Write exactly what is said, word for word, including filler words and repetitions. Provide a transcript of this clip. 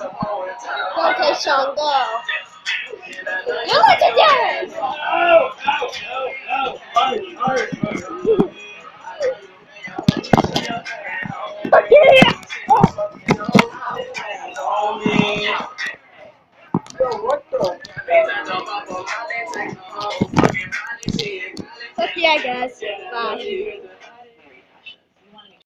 Okay, Sean, go. You legendary! Okay, I guess. Bye.